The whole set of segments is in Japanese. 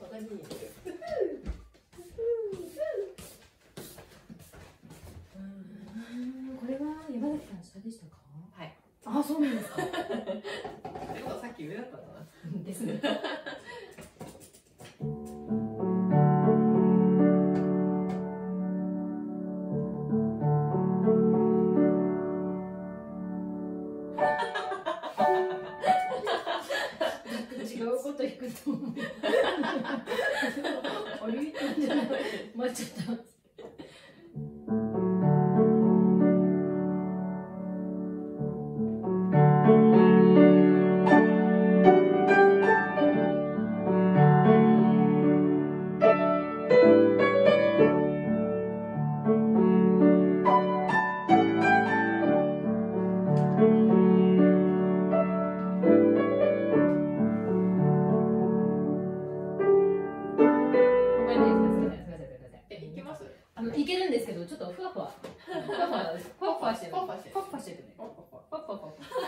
鏡にいる。 これは山崎さん下でしたか？ はい。 あ、そうなんですか。 ってことはさっき上だったんだな。 ですね。違うこと弾くと思う。歩いてんじゃない。待っちゃった。いけるんですけど、ちょっとふわふわしてる。ふわふわしてるね。ふわふわ。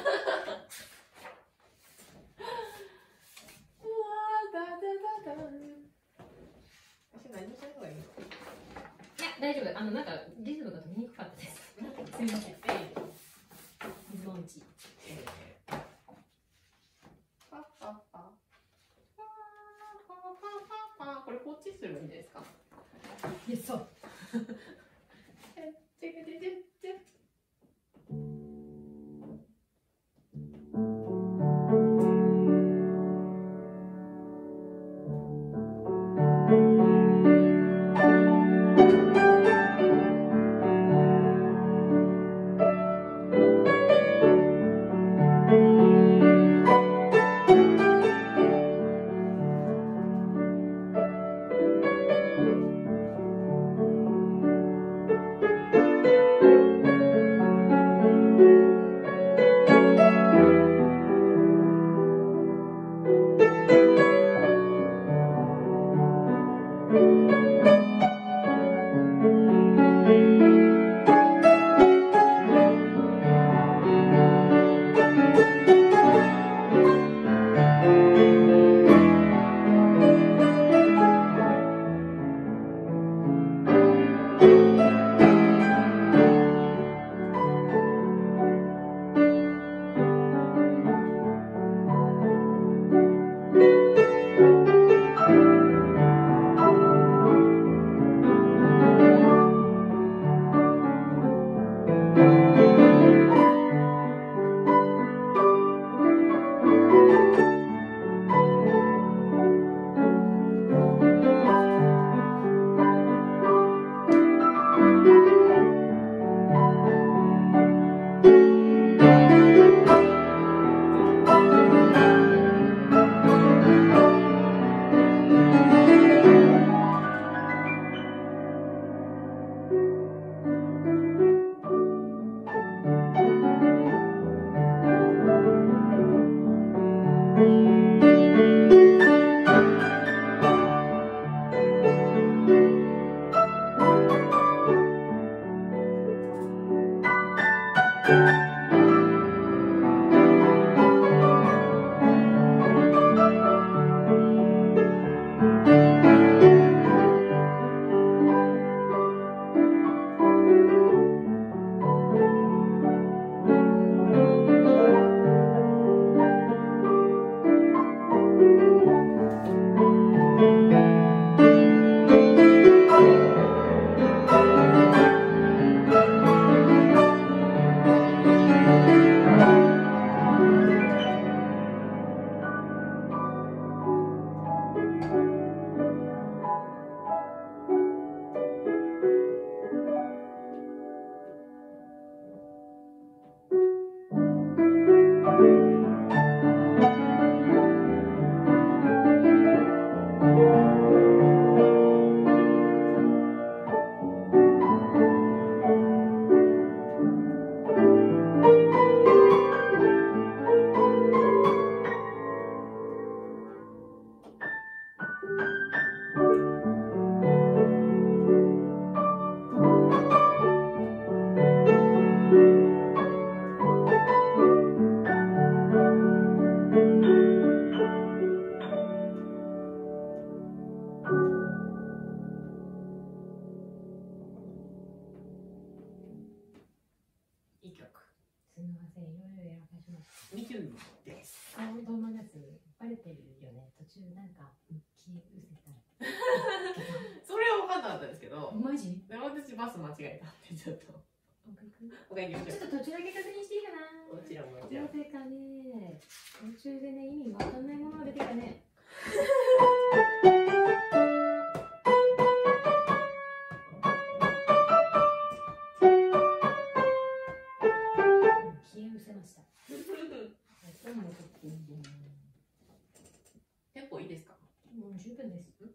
私何するのがいいの？ いや、大丈夫。なんかリズムが取りにくかったです。すみません。水のうち。 これ放置すればいいんじゃないですか？ いや、そう。 いい曲。 すみません、いろいろやらかしました。 ミキューです。 顔と思います。バレてるよね。途中なんか消え失せた。 それは分かんなかったんですけど、 マジ？ でも私バス間違えたんでちょっと。お会い行きましょう。 ちょっと途中だけ確認していいかな。 もちろんもちろん。 なぜかね、途中でね、意味わかんないものが出てきたね。消え失せました。 テンポいいですか？ もう十分です。